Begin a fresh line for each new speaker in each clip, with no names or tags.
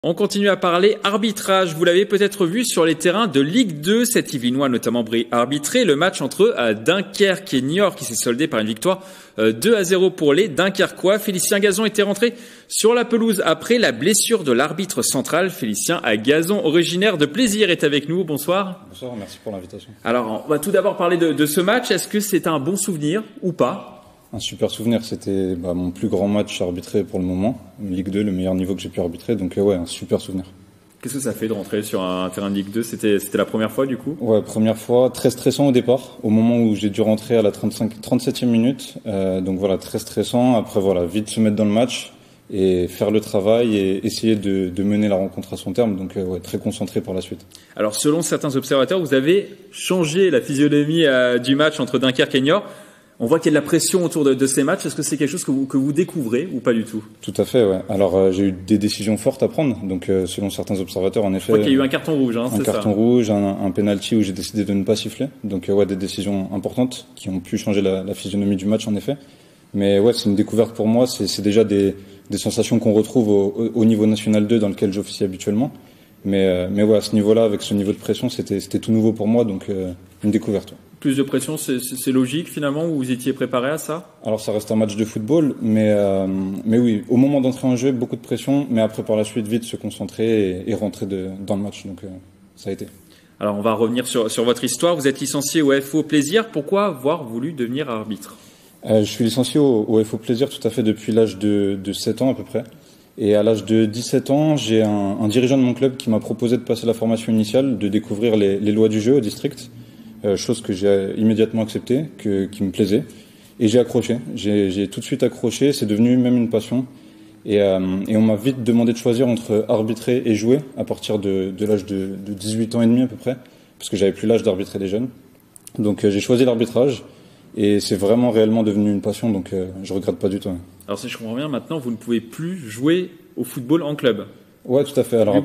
On continue à parler arbitrage. Vous l'avez peut-être vu sur les terrains de Ligue 2. Cet Yvelinois a notamment arbitré le match entre Dunkerque et Niort qui s'est soldé par une victoire 2-0 pour les Dunkerquois. Félicien Gazon était rentré sur la pelouse après la blessure de l'arbitre central. Félicien Gazon, originaire de Plaisir, est avec nous. Bonsoir.
Bonsoir, merci pour l'invitation.
Alors, on va tout d'abord parler de ce match. Est-ce que c'est un bon souvenir ou pas ?
Un super souvenir, c'était mon plus grand match arbitré pour le moment. Ligue 2, le meilleur niveau que j'ai pu arbitrer, donc ouais, un super souvenir.
Qu'est-ce que ça fait de rentrer sur un terrain de Ligue 2 ? C'était la première fois du coup ?
Ouais, première fois, très stressant au départ, au moment où j'ai dû rentrer à la 37e minute. Donc voilà, très stressant. Après voilà, vite se mettre dans le match et faire le travail et essayer de mener la rencontre à son terme. Donc ouais, très concentré par la suite.
Alors selon certains observateurs, vous avez changé la physionomie du match entre Dunkerque et Niort. On voit qu'il y a de la pression autour de ces matchs. Est-ce que c'est quelque chose que vous découvrez ou pas du tout ?
Tout à fait, ouais. Alors j'ai eu des décisions fortes à prendre. Donc selon certains observateurs, en effet.
Je crois qu'il y a eu un carton rouge, c'est ça ?
Un carton rouge, un penalty où j'ai décidé de ne pas siffler. Donc ouais, des décisions importantes qui ont pu changer la physionomie du match, en effet. Mais ouais, c'est une découverte pour moi. C'est déjà des sensations qu'on retrouve au niveau national 2 dans lequel j'officie habituellement. Mais ouais, à ce niveau-là, avec ce niveau de pression, c'était tout nouveau pour moi. Donc une découverte. Ouais.
Plus de pression, c'est logique finalement, ou vous étiez préparé à ça ?
Alors ça reste un match de football, mais oui, au moment d'entrer en jeu, beaucoup de pression, mais après par la suite, vite se concentrer et rentrer dans le match, donc ça a été.
Alors on va revenir sur votre histoire, vous êtes licencié au FO Plaisir, pourquoi avoir voulu devenir arbitre ?
Je suis licencié au FO Plaisir tout à fait depuis l'âge de 7 ans à peu près, et à l'âge de 17 ans, j'ai un dirigeant de mon club qui m'a proposé de passer la formation initiale, de découvrir les lois du jeu au district. Chose que j'ai immédiatement acceptée, qui me plaisait, et j'ai accroché. J'ai tout de suite accroché, c'est devenu même une passion, et on m'a vite demandé de choisir entre arbitrer et jouer à partir de l'âge de 18 ans et demi à peu près, parce que j'avais plus l'âge d'arbitrer les jeunes. Donc j'ai choisi l'arbitrage, et c'est vraiment réellement devenu une passion, donc je regrette pas du tout.
Alors si je comprends bien, maintenant vous ne pouvez plus jouer au football en club ?
Ouais, tout à fait. Alors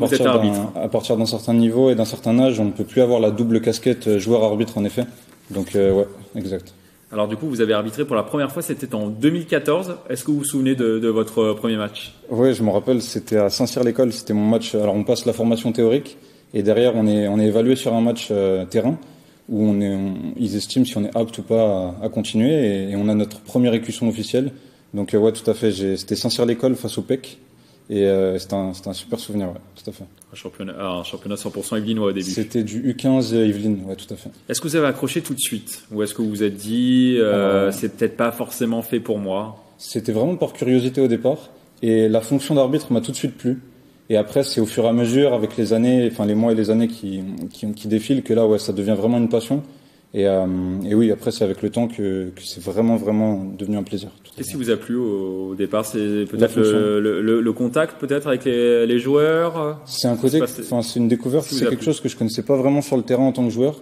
à partir d'un certain niveau et d'un certain âge, on ne peut plus avoir la double casquette joueur-arbitre en effet. Donc ouais, exact.
Alors du coup, vous avez arbitré pour la première fois, c'était en 2014. Est-ce que vous vous souvenez de votre premier match ?
Oui, je me rappelle, c'était à Saint-Cyr-l'École, c'était mon match. Alors on passe la formation théorique et derrière on est évalué sur un match terrain où ils estiment si on est apte ou pas à continuer et on a notre première écusson officielle. Donc ouais, tout à fait, c'était Saint-Cyr-l'École face au PEC. Et c'était un super souvenir, ouais, tout à fait.
Un championnat 100% yvelinois au début.
C'était du U15 Yvelines, ouais, tout à fait.
Est-ce que vous avez accroché tout de suite ? Ou est-ce que vous vous êtes dit, c'est peut-être pas forcément fait pour moi ?
C'était vraiment par curiosité au départ. Et la fonction d'arbitre m'a tout de suite plu. Et après, c'est au fur et à mesure, avec les années, enfin les mois et les années qui défilent, que là, ouais, ça devient vraiment une passion. Et oui, après, c'est avec le temps que c'est vraiment devenu un plaisir.
Qu'est-ce qui vous a plu au départ ? C'est peut-être le contact, peut-être avec les joueurs.
C'est un côté, c'est une découverte. C'est quelque chose que je connaissais pas vraiment sur le terrain en tant que joueur.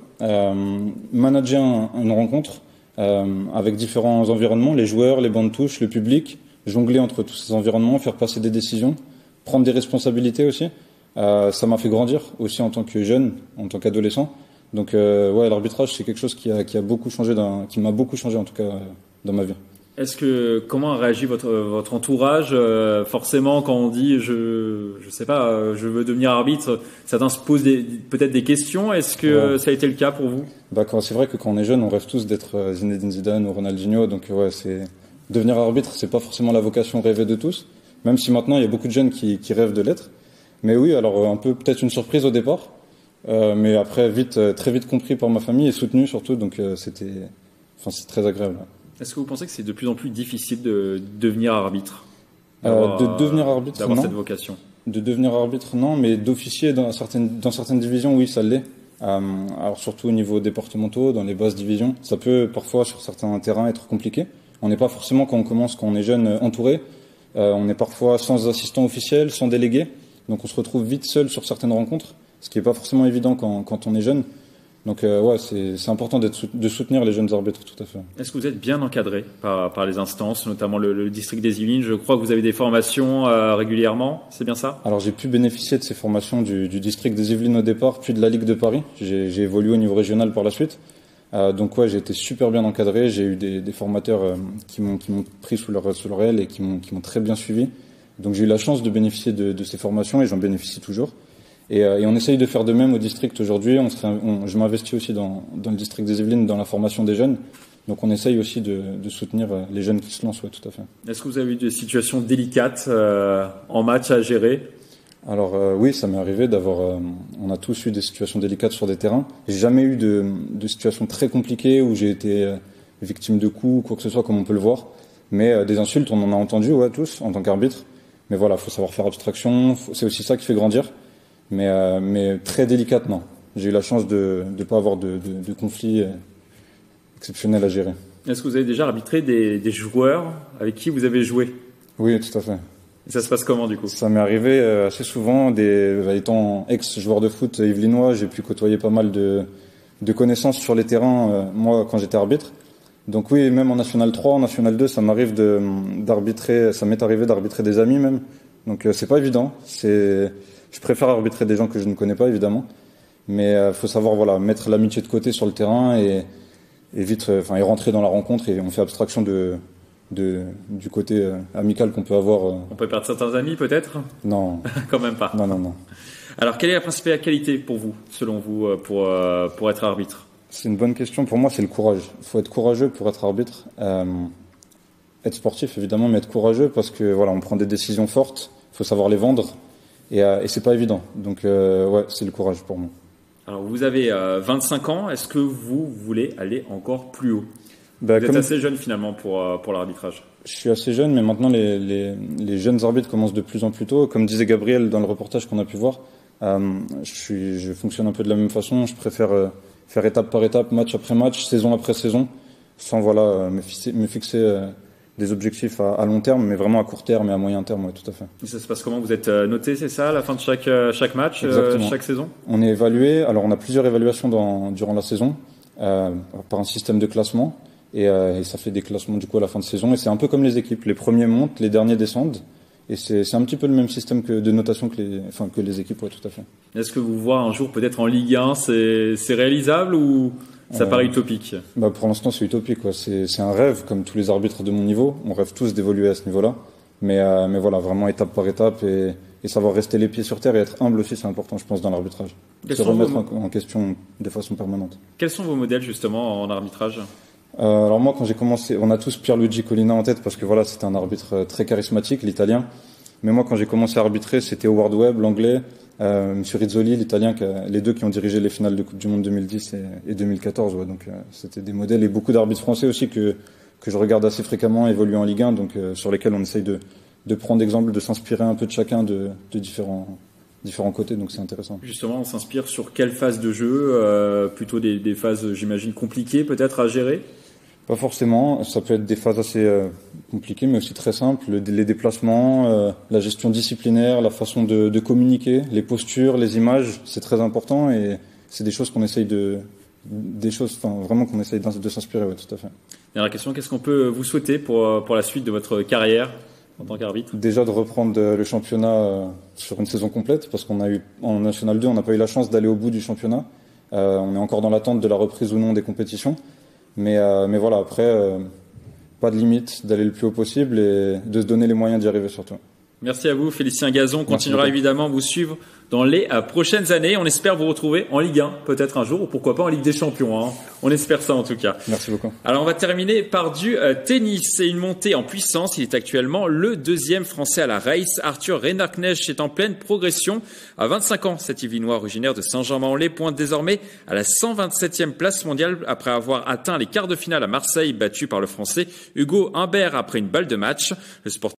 Manager une rencontre avec différents environnements, les joueurs, les bancs de touche, le public, jongler entre tous ces environnements, faire passer des décisions, prendre des responsabilités aussi. Ça m'a fait grandir aussi en tant que jeune, en tant qu'adolescent. Donc ouais, l'arbitrage c'est quelque chose qui a beaucoup changé, qui m'a beaucoup changé en tout cas dans ma vie.
Comment réagit votre entourage forcément quand on dit je sais pas, je veux devenir arbitre, certains se posent peut-être des questions. Est-ce que ça a été le cas pour vous ?
C'est vrai que quand on est jeune, on rêve tous d'être Zinedine Zidane ou Ronaldinho. Donc ouais, devenir arbitre, c'est pas forcément la vocation rêvée de tous. Même si maintenant il y a beaucoup de jeunes qui rêvent de l'être. Mais oui, alors un peu peut-être une surprise au départ. Mais après, très vite compris par ma famille et soutenu surtout, donc c'est très agréable.
Est-ce que vous pensez que c'est de plus en plus difficile de devenir arbitre ?
De devenir arbitre,
d'avoir
non.
Cette vocation.
De devenir arbitre, non, mais d'officier dans certaines divisions, oui, ça l'est. Alors surtout au niveau départementaux, dans les basses divisions, ça peut parfois sur certains terrains être compliqué. On n'est pas forcément quand on est jeune entouré. On est parfois sans assistant officiel, sans délégué, donc on se retrouve vite seul sur certaines rencontres. Ce qui n'est pas forcément évident quand on est jeune. Donc ouais, c'est important de soutenir les jeunes arbitres, tout à fait.
Est-ce que vous êtes bien encadré par les instances, notamment le district des Yvelines ? Je crois que vous avez des formations régulièrement, c'est bien ça ? Alors
j'ai pu bénéficier de ces formations du district des Yvelines au départ, puis de la Ligue de Paris. J'ai évolué au niveau régional par la suite. Donc ouais, j'ai été super bien encadré. J'ai eu des formateurs qui m'ont pris sous leur aile et qui m'ont très bien suivi. Donc j'ai eu la chance de bénéficier de ces formations et j'en bénéficie toujours. Et on essaye de faire de même au district aujourd'hui. Je m'investis aussi dans le district des Yvelines, dans la formation des jeunes. Donc on essaye aussi de soutenir les jeunes qui se lancent, ouais, tout à fait.
Est-ce que vous avez eu des situations délicates en match à gérer?
Alors oui, ça m'est arrivé d'avoir. On a tous eu des situations délicates sur des terrains. J'ai jamais eu de situations très compliquées où j'ai été victime de coups ou quoi que ce soit, comme on peut le voir. Mais des insultes, on en a entendu, ouais, tous, en tant qu'arbitre. Mais voilà, faut savoir faire abstraction. C'est aussi ça qui fait grandir. Mais très délicate, non. J'ai eu la chance de ne pas avoir de conflits exceptionnels à gérer.
Est-ce que vous avez déjà arbitré des joueurs avec qui vous avez joué?
Oui, tout à fait.
Et ça se passe comment du coup?
Ça m'est arrivé assez souvent. Étant ex-joueur de foot yvelinois, j'ai pu côtoyer pas mal de connaissances sur les terrains, moi, quand j'étais arbitre. Donc oui, même en National 3, en National 2, ça m'arrive d'arbitrer, ça m'est arrivé d'arbitrer des amis même. Donc c'est pas évident. Je préfère arbitrer des gens que je ne connais pas, évidemment. Mais faut savoir, voilà, mettre l'amitié de côté sur le terrain et vite, et rentrer dans la rencontre et on fait abstraction du côté amical qu'on peut avoir.
On peut perdre certains amis, peut-être?
Non.
Quand même pas.
Non.
Alors, quelle est la principale qualité pour vous, selon vous, pour être arbitre?
C'est une bonne question. Pour moi, c'est le courage. Il faut être courageux pour être arbitre. Être sportif, évidemment, mais être courageux parce que voilà, on prend des décisions fortes. Il faut savoir les vendre et c'est pas évident. Donc, ouais, c'est le courage pour moi.
Alors, vous avez 25 ans. Est-ce que vous voulez aller encore plus haut? Vous êtes assez jeune finalement pour l'arbitrage.
Je suis assez jeune, mais maintenant les jeunes arbitres commencent de plus en plus tôt. Comme disait Gabriel dans le reportage qu'on a pu voir, je fonctionne un peu de la même façon. Je préfère faire étape par étape, match après match, saison après saison, sans me fixer des objectifs à long terme, mais vraiment à court terme et à moyen terme, ouais, tout à fait.
Et ça se passe comment? Vous êtes noté, c'est ça, à la fin de chaque match, chaque saison?
On est évalué. Alors on a plusieurs évaluations durant la saison par un système de classement. Et ça fait des classements du coup à la fin de saison. Et c'est un peu comme les équipes. Les premiers montent, les derniers descendent. Et c'est un petit peu le même système de notation que les équipes, ouais, tout à fait.
Est-ce que vous voyez un jour peut-être en Ligue 1, c'est réalisable ou ça paraît utopique?
Pour l'instant, c'est utopique, quoi. C'est un rêve, comme tous les arbitres de mon niveau. On rêve tous d'évoluer à ce niveau-là. Mais voilà, vraiment étape par étape et savoir rester les pieds sur terre et être humble aussi, c'est important, je pense, dans l'arbitrage. Se remettre en question de façon permanente.
Quels sont vos modèles justement en arbitrage?
Alors moi, quand j'ai commencé, on a tous Pierluigi Collina en tête parce que voilà, c'était un arbitre très charismatique, l'italien. Mais moi, quand j'ai commencé à arbitrer, c'était Howard Webb, l'anglais, Monsieur Rizzoli, l'italien, les deux qui ont dirigé les finales de Coupe du Monde 2010 et 2014. Ouais, donc c'était des modèles et beaucoup d'arbitres français aussi que je regarde assez fréquemment évoluer en Ligue 1, donc sur lesquels on essaye de prendre exemple, de s'inspirer un peu de chacun de différents côtés, donc c'est intéressant.
Justement, on s'inspire sur quelle phase de jeu? Plutôt des phases, j'imagine, compliquées peut-être à gérer?
Pas forcément, ça peut être des phases assez compliquées, mais aussi très simples. Les déplacements, la gestion disciplinaire, la façon de communiquer, les postures, les images, c'est très important et c'est des choses qu'on essaye vraiment qu'on essaye de s'inspirer, ouais, tout à fait.
Dernière question, qu'est-ce qu'on peut vous souhaiter pour la suite de votre carrière en tant qu'arbitre? Déjà
de reprendre le championnat sur une saison complète, parce qu'on a eu en National 2, on n'a pas eu la chance d'aller au bout du championnat. On est encore dans l'attente de la reprise ou non des compétitions. Mais voilà, après, pas de limite, d'aller le plus haut possible et de se donner les moyens d'y arriver surtout.
Merci à vous, Félicien Gazon. On continuera évidemment à vous suivre dans les prochaines années. On espère vous retrouver en Ligue 1, peut-être un jour, ou pourquoi pas en Ligue des Champions. Hein. On espère ça en tout cas.
Merci beaucoup.
Alors on va terminer par du tennis et une montée en puissance. Il est actuellement le deuxième Français à la race. Arthur Renard-Knecht est en pleine progression. À 25 ans, cet Yvelinois originaire de Saint-Germain-en-Laye pointe désormais à la 127e place mondiale après avoir atteint les quarts de finale à Marseille, battu par le Français Hugo Humbert après une balle de match. Le sportif